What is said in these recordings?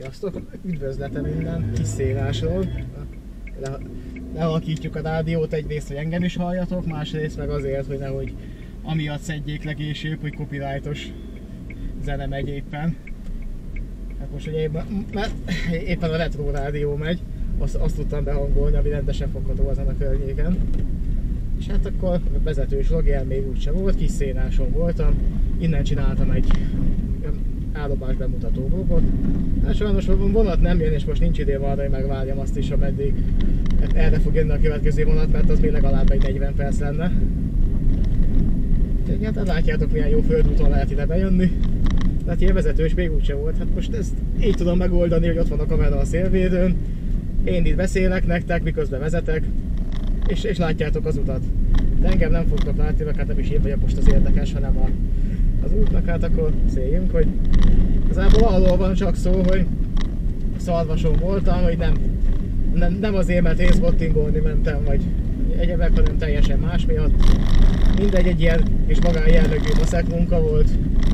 Sziasztok! Üdvözletem innen Kisszélásról. Lehalkítjuk a rádiót egyrészt, hogy engem is halljatok, másrészt meg azért, hogy nehogy amiatt szedjék le később, hogy copyrightos zene megy éppen. Hát most ugye éppen a retro rádió megy, azt tudtam behangolni, ami rendesen fogható ezen a környéken. És hát akkor vezetős logger még úgyse volt, Kisszéláson voltam, innen csináltam egy állomás bemutató vlogot. Hát sajnos vonat nem jön, és most nincs idő arra, hogy megvárjam azt is, ameddig erre fog jönni a következő vonat, mert az még legalább egy 40 perc lenne. Úgyhogy hát látjátok, milyen jó földúton lehet ide bejönni. Tehát ilyen vezetős még úgyse volt. Hát most ezt így tudom megoldani, hogy ott van a kamera a szélvédőn. Én itt beszélek nektek, miközben vezetek, és látjátok az utat. De engem nem fogtok látni, mert hát nem is én vagyok most az érdekes, hanem az útnak. Hát akkor széljünk, hogy igazából arról van csak szó, hogy Szarvason voltam, hogy nem azért, mert észbottingolni mentem, vagy egyebek, hanem teljesen más miatt. Mindegy, egy ilyen kis magánjellegű maszek munka volt,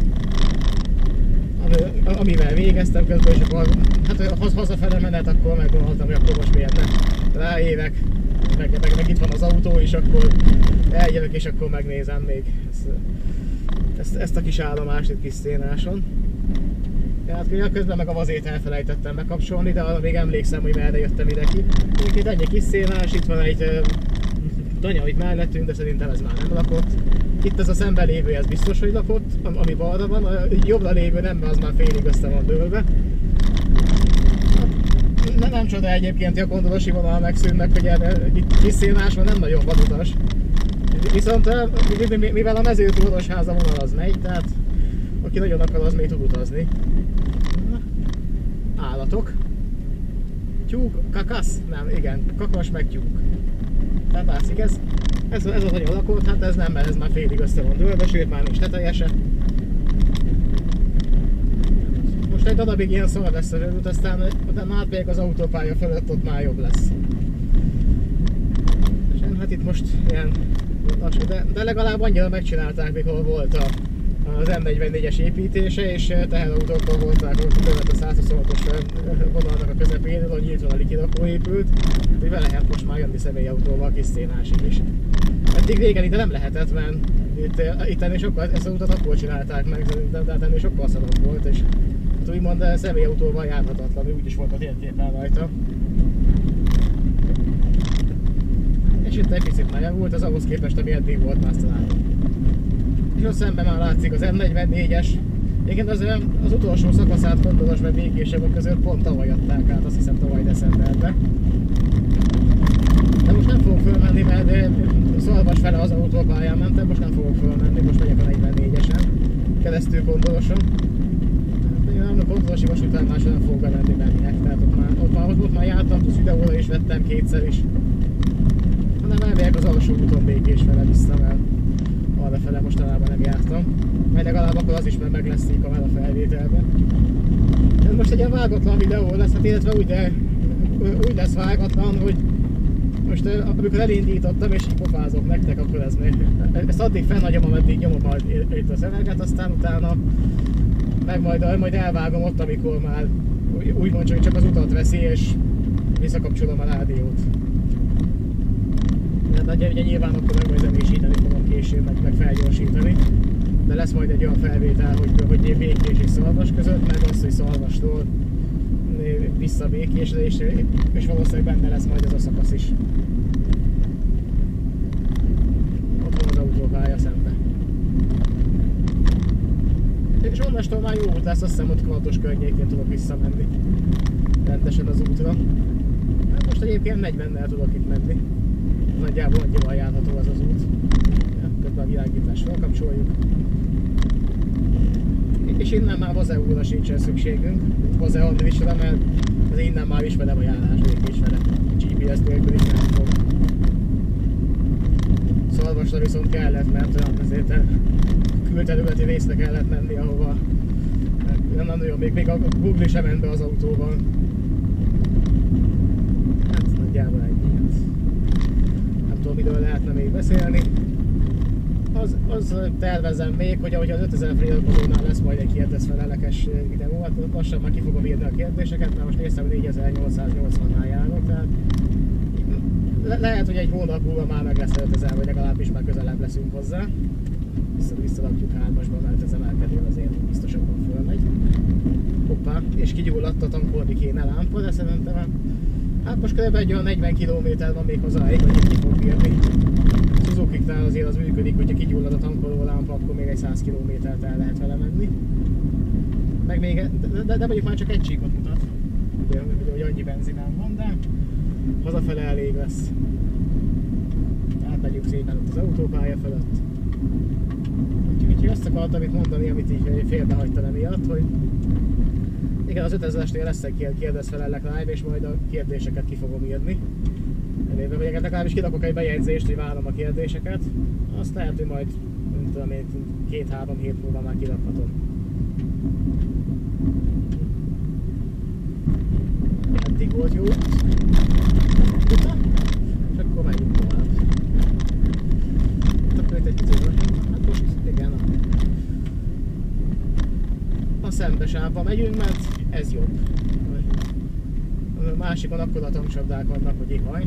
amivel végeztem közben, és akkor hát hazafele menet, akkor meggondoltam, hogy akkor most miért nem ráérek, meg itt van az autó, és akkor eljövök, és akkor megnézem még ezt a kis állomást itt Kisszéláson. Hát közben meg a vazét elfelejtettem bekapcsolni, de arra még emlékszem, hogy merre jöttem ide ki. Itt ennyi Kisszélás, itt van egy tanya itt mellettünk, de szerintem ez már nem lakott. Itt ez a szemben lévő, ez biztos, hogy lakott, ami balra van, a jobbra lévő nem, az már félig össze van dőlve. Nem csoda egyébként, hogy a gondolosi vonal megszűnnek, hogy itt Kisszélásban nem nagyon van utas. Viszont mivel a mezőtúrosháza vonal az megy, tehát aki nagyon akar, az még tud utazni. Állatok. Tyúk, kakasz? Nem, igen, kakas meg tyúk. Tehát látszik, ez az nagyon lakott, hát ez nem, mert ez már félig össze van dőlve, sőt már nincs tetejese. Most egy darabig ilyen szar lesz az út, aztán átmegyek az autópálya fölött, ott már jobb lesz. És hát itt most ilyen lassú, de legalább annyira megcsinálták, mikor volt az M44-es építése, és teherautókkal volták ott követ a 126-os vonalnak a közepén, ahol nyíltan a likirakó épült, hogy be lehet most már jönni személyautóval Kisszélásig is. Eddig régen ide nem lehetett, mert itt ennél sokkal, ezt az utat akkor csinálták meg, de ennél sokkal szarabb volt, és hát úgymond személyautóval járhatatlan, úgy is volt a térképen rajta. És itt egy picit meleg volt, az ahhoz képest, ami eddig volt már talán. És ott szemben már látszik az M44-es. Igen, az utolsó szakaszát Fontonos meg Békésebb között pont tavaly adták át, azt hiszem tavaly decemberben. De most nem fogok fölmenni, mert Szarvas fele az autópályán mentem, most nem fogok fölmenni, most megyek a 44-esen, keresztül Gondoloson. A Gondolosi vasútállomásra nem fogok bemenni menniek, tehát ott már jártam, plusz videóra is vettem kétszer is. Hanem elmegyek az alsó úton Békés fele vissza, mert arra fele mostanában nem jártam. Majd legalább akkor az is meg lesz így kamera felvételben. Ez most egy ilyen vágatlan videó lesz, hát illetve úgy lesz vágatlan, hogy most amikor elindítottam és így pofázok nektek, akkor ezt addig fennhagyom, ameddig nyomom itt a szöveget, aztán utána meg majd elvágom ott, amikor már úgymond csak az utat veszi, és visszakapcsolom a rádiót. Hát ugye nyilván akkor meg majd zenésíteni fogom később, meg felgyorsítani. De lesz majd egy olyan felvétel, hogy Békés és Szarvas között, meg az, hogy Szarvastól vissza Békésre, és valószínűleg benne lesz majd az a szakasz is. Ott van az autópálya szembe. És onnastól már jó út lesz, azt hiszem, ott Kardos környékén tudok visszamenni. Rendesen az útra. Hát most egyébként 40-nel tudok itt menni. Nagyjából annyival járható az az út. Közben a világítást felkapcsoljuk. És innen már Vazeúra sincsen szükségünk. Vaze Andrisra, mert az innen már ismerem a járás Békésfele. GPS nélkül is nem fog. Szarvasra viszont kellett, mert azért külterületi részre kellett menni, ahova nem nagyon, még a Google sem ment be az autóval. Hát nagyjából ennyi. Nem tudom, miről lehetne még beszélni. az tervezem még, hogy ahogy az 5000 feliratkozónál lesz majd egy kérdezfelelekes videó, hát lassan már ki fogom írni a kérdéseket, mert most néztem, hogy 4880-nál járok, tehát lehet, hogy egy hónap múlva már meg lesz 5000, vagy legalábbis már közelebb leszünk hozzá. Visszalakjuk 3-asba, mert ez emelkedő azért biztosabban fölmegy. Hoppá, és kigyulladt a tankolni kéne lámpa, de szerintem hát most kb. Egy olyan 40 km van még hozzáig, hogy ki fog bírni. Suzuki-knál azért az működik, hogyha kigyullad a tankoló lámpa, akkor még egy 100 km-t el lehet vele menni. Meg még, de mondjuk már csak egy csíkot mutat. Ugye, hogy annyi benzinám van, de hazafele elég lesz. Tehát megyünk szépen ott az autópálya fölött. Úgyhogy azt akartam itt mondani, amit így félbehagytam emiatt, hogy igen, az 5000-esnél lesz egy kérdezfelelek live, és majd a kérdéseket ki fogom írni. Elébe, vagy legalábbis kirakok egy bejegyzést, hogy várom a kérdéseket. Azt lehet, hogy majd, nem tudom én, 2-3 hét múlva már kirakhatom. Eddig volt jó. Uta, és akkor menjünk tovább. Akkor itt egy picit hát most igen, a szembesávba megyünk, mert ez jobb. A másikon akkor a tankcsapdák vannak, hogy ihaj.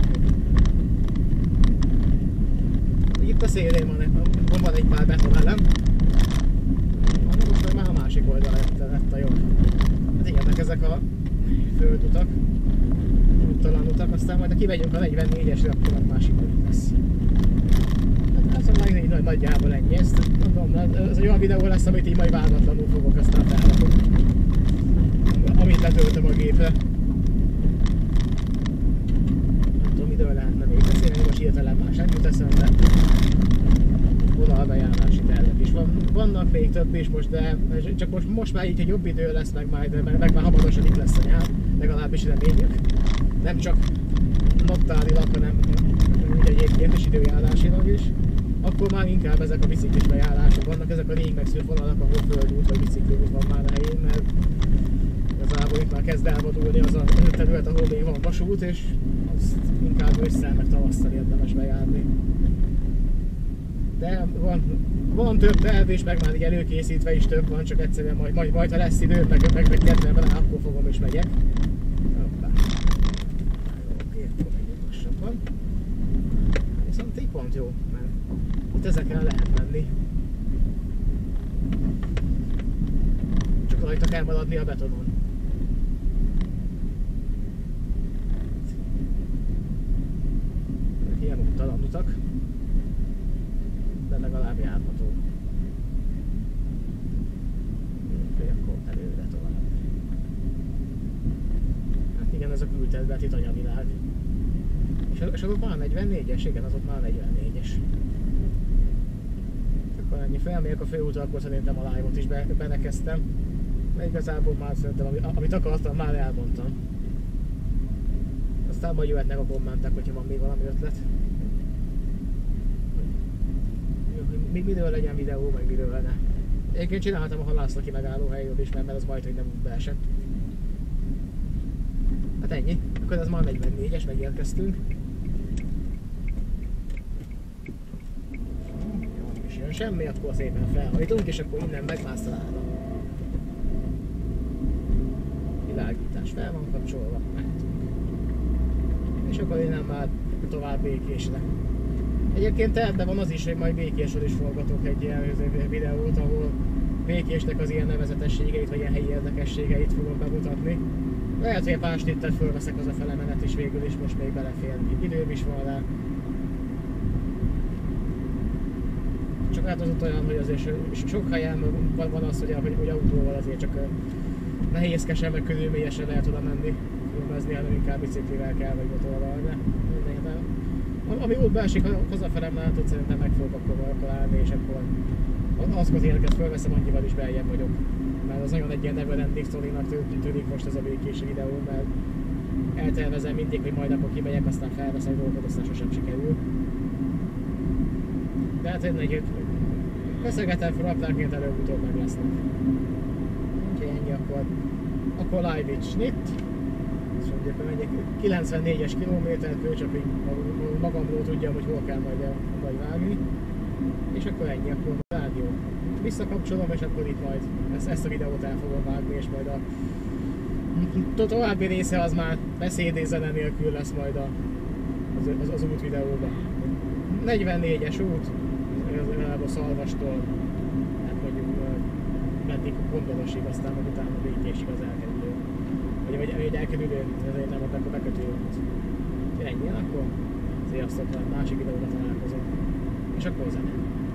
Itt a szélén van egy pár betonelem. Most már a másik oldal lett a jobb. Hát igen, ezek a földutak, úttalan utak, aztán majd ha kimegyünk a 44-esre, akkor meg másik lesz. Hát ez már nagyjából ennyi. Ezt mondom, ez egy olyan videó lesz, amit így majd váratlanul fogok, aztán felrakok. Amit letöltöm a gépre. Nem tudom, miről lehetne még beszélni, most hirtelen más nem jut eszembe. Vonalbejárási tervek is vannak még több is most, de csak most már így, hogy jobb idő lesz, meg már hamarosan itt lesz a nyár, legalábbis reményük. Nem csak naptárilag, hanem úgy egyébként is időjárásilag is. Akkor már inkább ezek a biciklis bejárások vannak, ezek a rég megszűnt vonalak, ahol földút vagy bicikliút van már a helyén, mert igazából itt már kezd elvadulni az a terület, ahol még van vasút, és azt inkább ősszel meg tavasszal érdemes bejárni. De van több terv, és meg már így előkészítve is több van, csak egyszerűen majd ha lesz idő, meg kedvem rá, akkor fogom és megyek. Hoppá. Oké, akkor megyünk lassabban. Viszont így pont jó, mert itt ezekkel lehet menni. Csak rajta kell maradni a betonon. Ilyen úttalan utak, de legalább járható. Oké, akkor előre tovább. Hát igen, ez a külterületi tanyavilág. És azok már 44-es? Igen, azok már 44-es. Akkor ennyi, felmegyek a főútra, akkor szerintem a live-ot is benekeztem. Mert igazából már szerintem, amit akartam, már elmondtam. Aztán majd jöhetnek a kommentek, hogyha van még valami ötlet. Miről legyen videó, meg miről ne. Egyébként csináltam a halászlaki megállóhelyről is, mert az majd, hogy nem beesett. Hát ennyi. Akkor ez már 44-es, megérkeztünk. Jó, nem is jön semmi, akkor szépen felhajtunk, és akkor innen megmásztalálom. Világítás fel van kapcsolva, mehetünk. És akkor innen már tovább Békésre. Egyébként tervben van az is, hogy majd Békésről is forgatok egy ilyen videót, ahol Békésnek az ilyen nevezetességeit, vagy ilyen helyi érdekességeit fogom bemutatni. Lehet, hogy egy pár snittet fölveszek az a felemenet is végül is, most még belefér. Időm is van rá. Csak hát az ott olyan, hogy azért sok helyen van az, hogy autóval azért csak nehézkesen, meg körülményesen lehet oda menni, filmezni, hanem inkább biciklivel kell, vagy motorral, de ami úgy beesik hazafele, már szerintem meg fogok akkor állni, és akkor azt az éleket fölveszem, annyival is beljebb vagyok. Mert az nagyon egy ilyen neverending sztorinak tűnik most ez a békési videó, mert eltervezem mindig, hogy majd akkor kimegyek, aztán felveszek dolgokat, aztán sosem sikerül. De hát tényleg beszélgetem fel apnánként, előbb-utóbb meg lesznek. Úgyhogy ennyi, akkor live itt snit. Azt mondjuk, hogy megyek 94-es kilométerkő, csak így magamról tudjam, hogy hol kell majd vágni. És akkor ennyi, akkor rádió. Visszakapcsolom, és akkor itt majd ezt a videót el fogom vágni, és majd a további része az már beszéd zene nélkül lesz majd az út videóban. 44-es út, a Szalvastól, hát mondjuk meddig Gondorosig, aztán meg utána Békésig az elkerülő. Vagy elkerülő, ezért nem a bekötő út. Ennyi, akkor sziasztok, másik videóban találkozom. És akkor zene.